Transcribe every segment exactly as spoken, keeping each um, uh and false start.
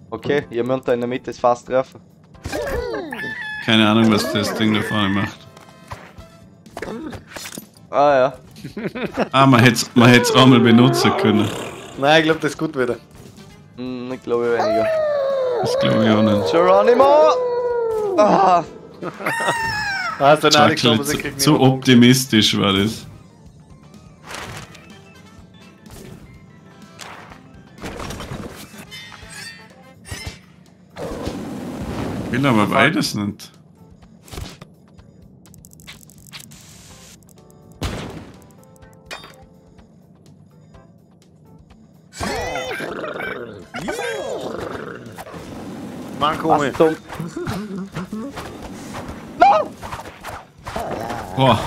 Okay, ihr müsst da in der Mitte das Fass treffen. Keine Ahnung, was das Ding da vorne macht. Ah ja. Ah, man hätte es man hätt's auch mal benutzen können. Nein, ich glaube, das ist gut wieder. Hm, ich glaube weniger. Das glaube ich auch nicht. Geronimo! Ah. Ah, dann Alex, Chuckle, aber sie zu, kriegt zu niemand optimistisch war das. Ich will aber beides nicht. Mann, komm Was zum... Boah,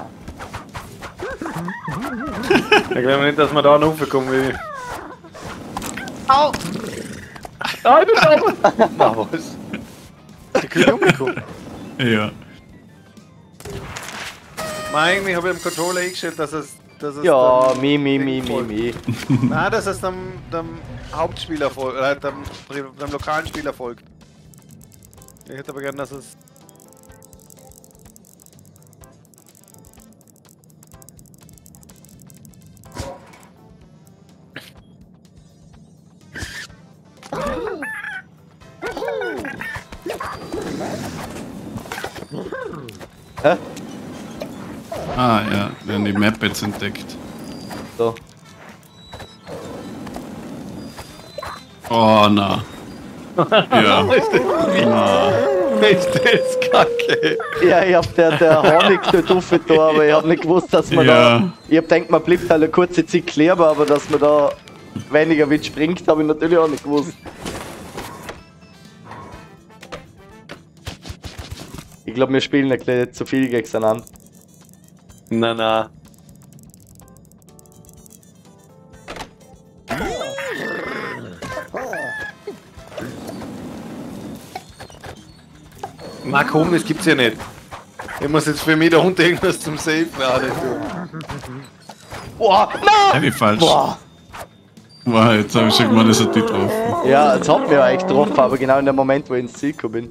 Ich glaube nicht, dass wir da noch raufkommen will. Au! Ah, ich bin da! Na was? Die Kühe umgekommen. ja. Mann, eigentlich habe ich im Controller eingestellt, dass es. Dass es Ja, dem- mi, mi, dem mi, mi, folgt. mi. Nein, dass es dem, dem Hauptspieler folgt, äh, dem, dem lokalen Spieler folgt. Ich hätte aber gern, dass es. Hä? Ah ja, wir haben die Map jetzt entdeckt. So. Oh na. Ja. Na. Ist das kacke? Ja, ich hab der, der Honig dort rauf da, aber ich hab nicht gewusst, dass man Ja. da... Ich hab gedacht, man bleibt halt eine kurze Zeit kleben, aber dass man da weniger weit springt, habe ich natürlich auch nicht gewusst. Ich glaube, wir spielen ein bisschen zu viel gegeneinander. Na na. Na komm, das gibt's ja nicht. Ich muss jetzt für mich da unten irgendwas zum Safe werden. Boah, nein! Ja, wie falsch. Boah! Wow, jetzt habe ich schon gemeint, das hat die drauf. Ja, jetzt hat mir ja echt getroffen, aber genau in dem Moment, wo ich ins Ziel gekommen bin.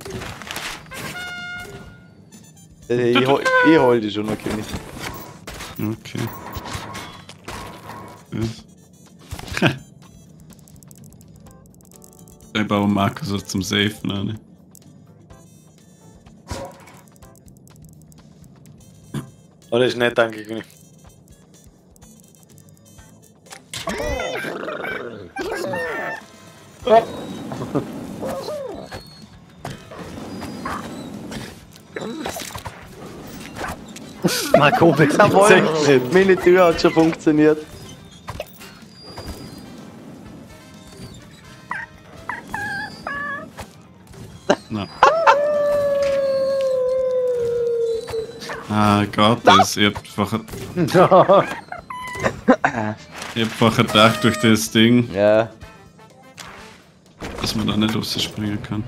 Äh, Ich hol, ich hol die schon, okay. Nicht. Okay. Das. Ich baue Markus was zum Safen an. Oh, das ist nett, danke. König. Na komm, das Jawohl, gibt's echt nicht. meine Tür hat schon funktioniert. Na. Ah Gott, das, ich hab einfach, ich hab einfach gedacht durch das Ding, Ja. dass man da nicht rausspringen kann.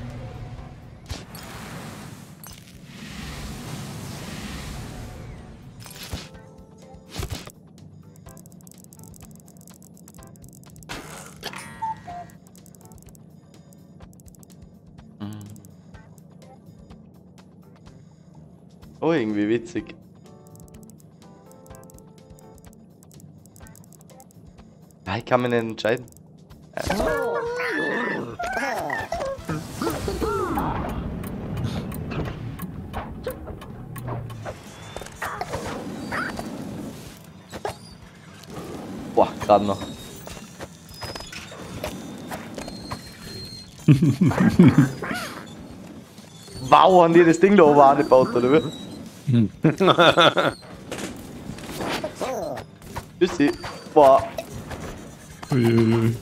Oh, irgendwie witzig. Ah, ich kann mich nicht entscheiden. Boah, gerade noch. Wow, haben die das Ding da oben angebaut, oder wie? Tschüssi. Boah. Uiuiui.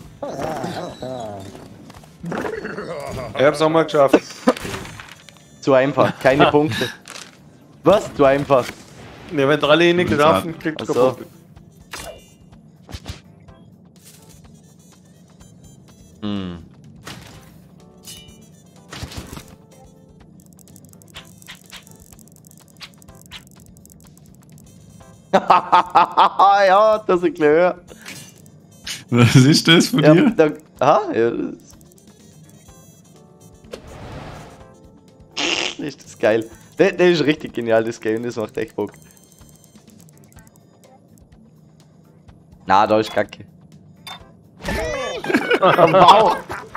Ich hab's auch mal geschafft. Zu einfach, keine Punkte. Was? Zu einfach. Ja, wenn der alle nicht geschaffen, kriegt Ach er so. kaputt. Hm. Ja, das ist klar. Was ist das von Ja, dir? da, aha, ja, das, geil. Das, das ist richtig genial, das Game, das macht echt Bock. Na, da ist Kacke. Wow!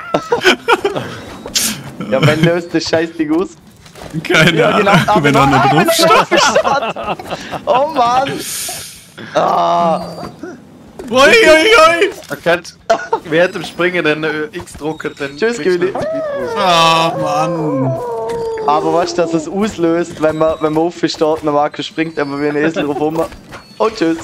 Ja, wenn löst das Scheißding aus? Keine Ja, genau, Ahnung, aber wenn noch- einer ah, wenn drauf er steht. drauf steht. Oh Mann! Ah, Ui, ui, ui! Man kann während dem Springen den äh, X-Drucker, dann. Tschüss, kriegst du Güli. einen Speedboost. Ah, Mann! aber weißt du, dass es auslöst, wenn man, wenn man offen steht und der Marco springt, aber wie ein Esel drauf rum. Oh, tschüss!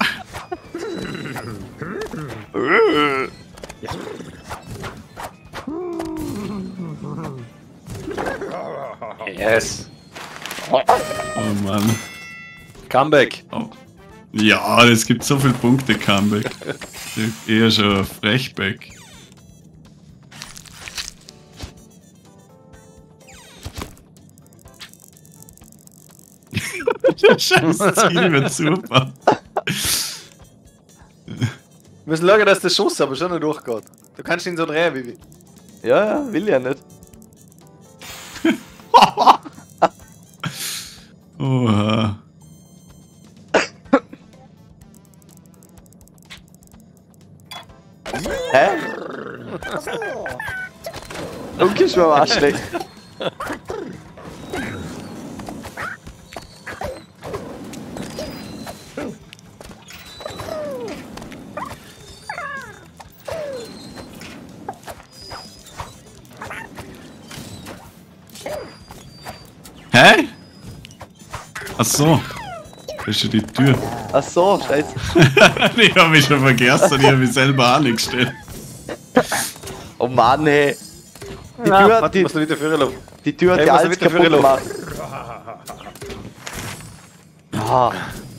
Yes. Oh Mann. Comeback. Oh. Ja, es gibt so viele Punkte, Comeback. Eher schon Frechback. Scheiß Ziel wird super. Wir müssen schauen, dass der Schuss aber schon nicht durchgeht. Du kannst ihn so drehen, Bibi. Ja, ja, will ja nicht. Oha. Hä? Dunkel ist mir aber auch schlecht. Hä? Ach so. Das ist ja die Tür. Ach so, scheiße. Ich hab mich schon vergessen, ich hab mich selber angestellt. Oh Mann, ey. Die Ja, Tür, warte, die, musst du wieder führen lassen. die Tür hat Hey, ja muss er alles wieder kaputt führen gemacht. Ah.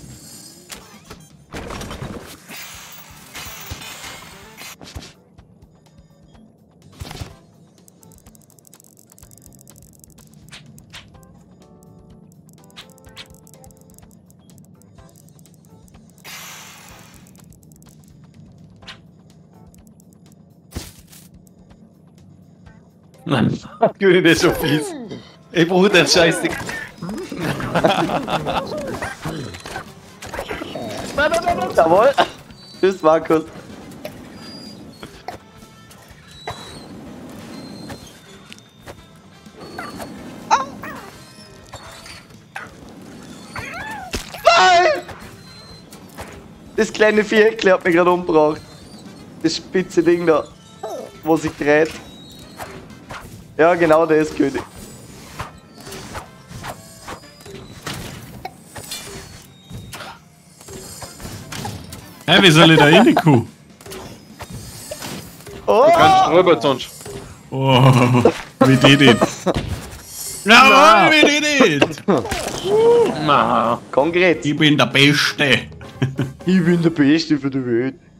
Güli, das ist schon fies. Ich brauche den Scheiß. Jawohl. Tschüss, Markus. Nein! Das kleine Viereck hat mich gerade umgebracht. Das spitze Ding da, wo sich dreht. Ja, genau, der ist König. Hä, wie soll ich da reinkommen? Oh! Du kannst drüber sonst. Oh, wie die dit. Jawohl, wie die dit. Na. Konkret. Ich bin der Beste. Ich bin der Beste für die Welt.